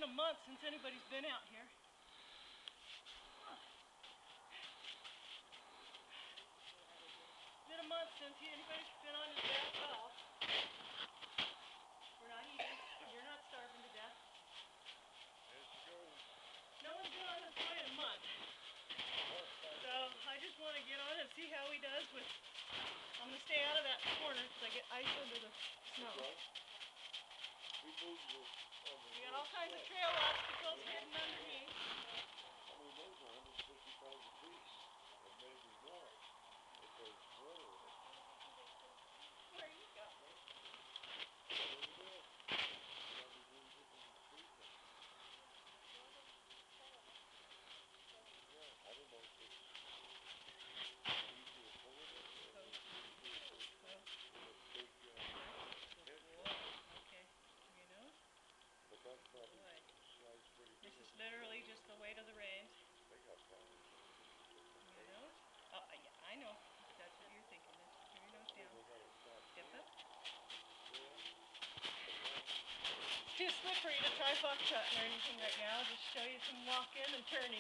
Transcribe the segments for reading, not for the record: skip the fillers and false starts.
a month since anybody's been out here. It's been a month since anybody's been on his back at all. We're not eating. You're not starving to death. There she goes. No one's been on his way in a month. So I just want to get on and see how he does with... I'm going to stay out of that corner because I get ice under the snow. We got all kinds of trail obstacles hidden underneath. I mean, those are 150,000 feet, or maybe more, if there's water in it. Where you go? I don't know if it's easy to pull it or big okay, you know? But that's probably sliced pretty good. This is literally just the weight of the reins. They got power. You know? Oh, yeah, I know. That's what you're thinking. Let's put your nose down. Step up. It's too slippery to try foxtrotting or anything right now. I'll just show you some walking and turning.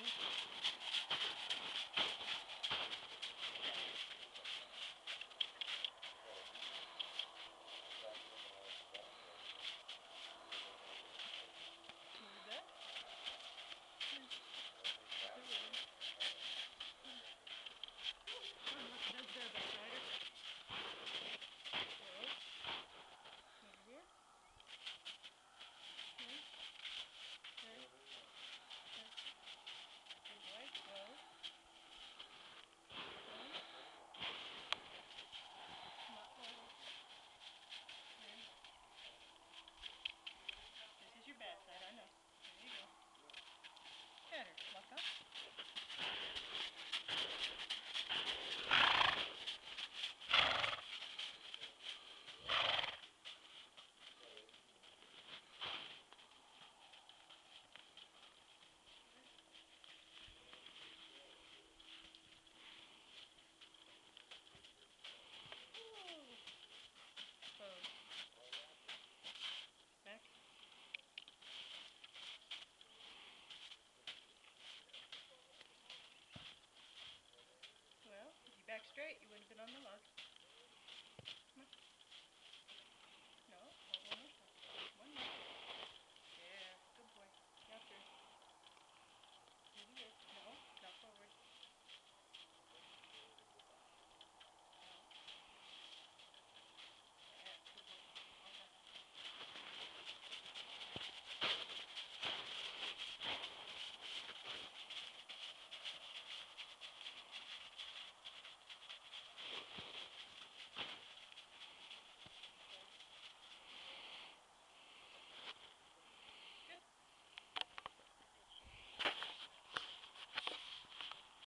Well, if you back straight, you wouldn't have been on the log.